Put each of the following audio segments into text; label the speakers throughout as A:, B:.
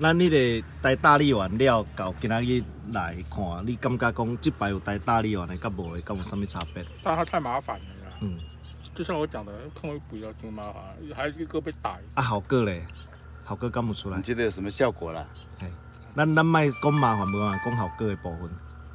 A: 咱迄个台大理丸了，到今仔日来看，你感觉讲这排有台大理丸的，甲无的，敢有啥物差别？
B: 但它太麻烦了啦。
A: 嗯，
B: 就像我讲的，控位不要挺麻烦，还一个被打。
A: 啊，效果咧，效果敢有出来？
C: 你觉得有什么效果啦？
A: 嘿，咱莫讲麻烦，无麻烦，讲效果的部分。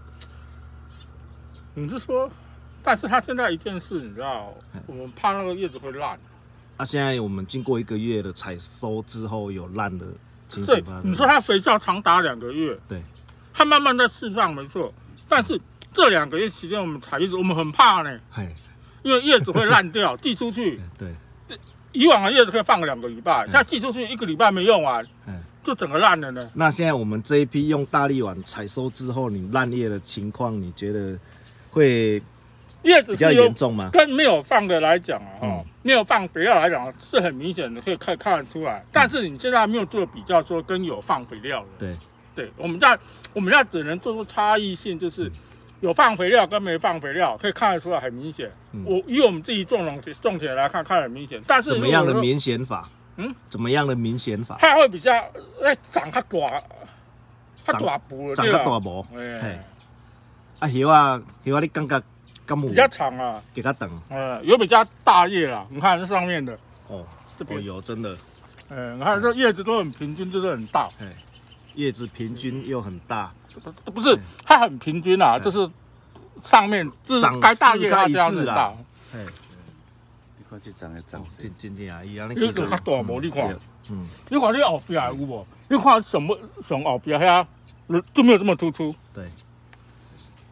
B: 你是说，但是它现在一件事，你知道，我们怕那个叶子会烂。
A: 啊，现在我们经过1个月的采收之后，有烂的情
B: 对
A: 形发，生。
B: 你说它肥皂长达2个月，
A: 对，
B: 它慢慢在释放，没错。但是这2个月期间，我们采叶子，我们很怕呢，
A: 嘿，
B: 因为叶子会烂掉，寄出去。
A: 对，
B: 以往的叶子可以放个2个礼拜，现在寄出去1个礼拜没用完，就整个烂了呢。
A: 那现在我们这一批用大力丸采收之后，你烂叶的情况，你觉得会
B: 叶子
A: 比较严重吗？
B: 跟没有放的来讲啊，没有放肥料来讲是很明显的，可以看得出来。但是你现在没有做比较，说跟有放肥料的。对，我们要只能做出差异性，就是有放肥料跟没放肥料，可以看得出来很明显。以我们自己种起来来看，看得很明显。但是
A: 怎么样的明显法？怎么样的明显法？
B: 它会比较长较大，较大部
A: 长较大部。嘿，啊叶啊，你感觉敢有
B: 比较长啊，
A: 比较长。
B: 有比较大叶啦，你看这上面的。
A: 这边有真的。
B: 你看这叶子都很平均，就是很大。
A: 叶子平均又很大。
B: 不是，它很平均啊，就是上面就是该大叶它这样子大。
C: 你看这长的长势，
A: 真啊，伊安尼。
B: 你就较大无？你看，你看你后边有无？你看上后边遐就没有这么突出。
A: 对。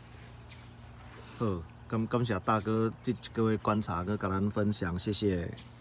A: 好，感谢大哥这各位观察跟跟咱分享，谢谢。